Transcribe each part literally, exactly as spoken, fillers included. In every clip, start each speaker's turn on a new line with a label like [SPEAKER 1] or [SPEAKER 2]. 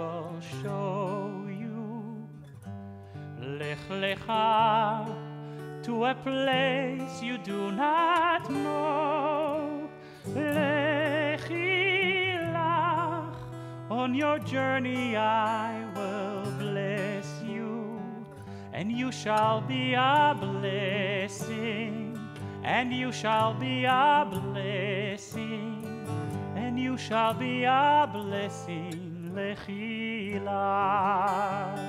[SPEAKER 1] will show you. Lekh L'kha, to a place you do not know. Lekhi, Lakh, on your journey I will bless you, and you shall be a blessing, and you shall be a blessing, and you shall be a blessing. Lekhi, Lakh.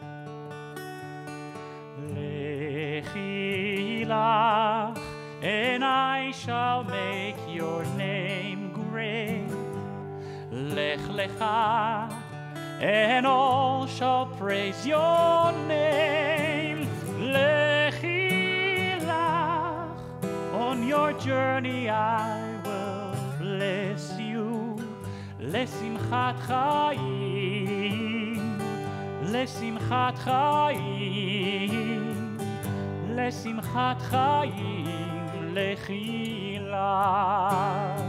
[SPEAKER 1] Lekhi, Lakh, and I shall make your name great. Lekh L'kha, and all shall praise your name. Lekhi, Lakh, on your journey I will bless you. Lesimchat chayim, lesimchat chayim, lesimchat chayim. Lekhi, Lakh.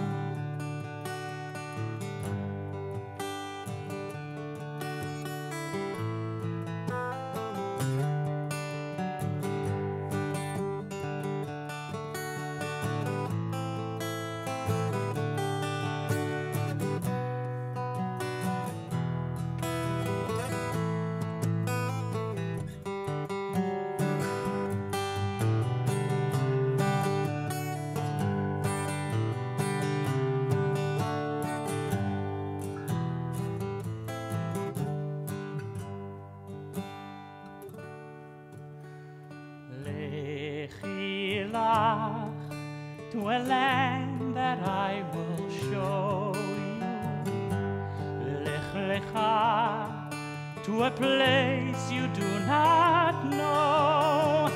[SPEAKER 1] Lekhi, Lakh, to a land that I will show you. Lekh L'kha, to a place you do not know.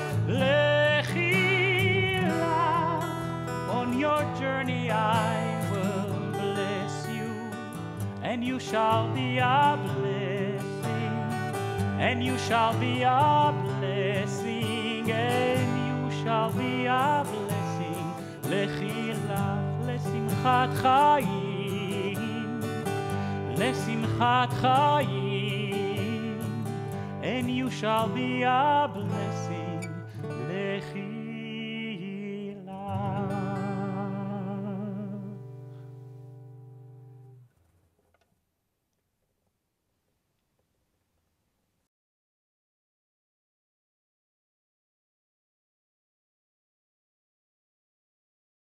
[SPEAKER 1] Lekhi, Lakh, on your journey I will bless you, and you shall be a blessing, and you shall be a blessing, and you shall be a blessing. Lekhi, Lakh, lesimchat chayim, lesimchat chayim, and you shall be a blessing. Lekhi.